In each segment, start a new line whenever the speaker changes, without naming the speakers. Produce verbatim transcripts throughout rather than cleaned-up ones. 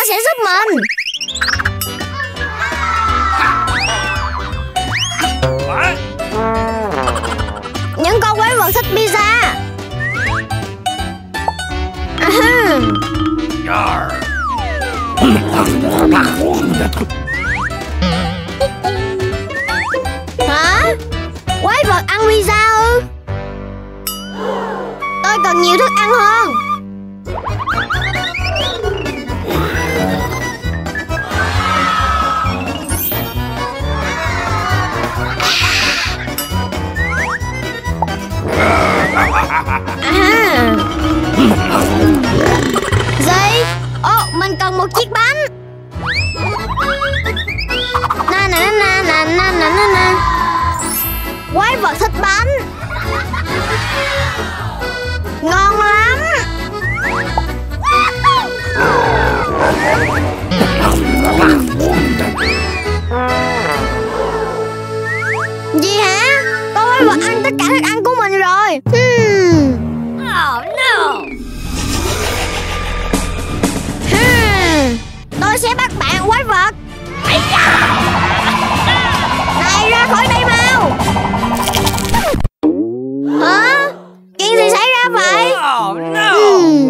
sẽ giúp mình. Những con quái vật thích pizza. Hả? Quái vật ăn pizza ư? Tôi cần nhiều thức ăn hơn. À. Gì? Ồ, mình cần một chiếc bánh. Na na na na na na na na. Quái vật thích bánh. Ngon lắm. Gì hả? Có quái vật ăn tất cả thức ăn của mình rồi. Hmm. Oh no. Hmm. Tôi sẽ bắt bạn quái vật. Này, ra khỏi đây mau. Hả? Chuyện gì xảy ra vậy? Oh no. Hmm.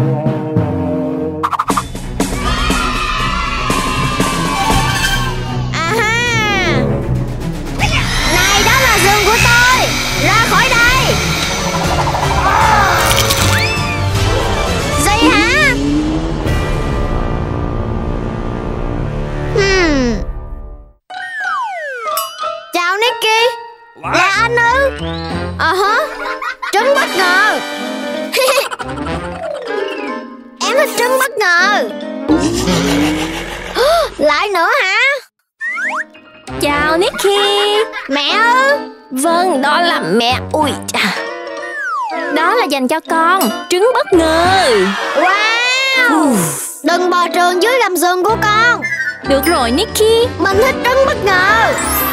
Aha. Này, đó là giường của tôi. Ra khỏi đây. Gì hả? Hmm. Chào Nicky. Là anh ư? Ờ hả? Trứng bất ngờ. Em thích trứng bất ngờ. Lại nữa hả?
Chào Nicky.
Mẹ ư?
Vâng, đó là mẹ. Ui chà. Đó là dành cho con. Trứng bất ngờ.
Wow. Đừng bò trường dưới gầm giường của con.
Được rồi Nicky.
Mình thích trứng bất ngờ.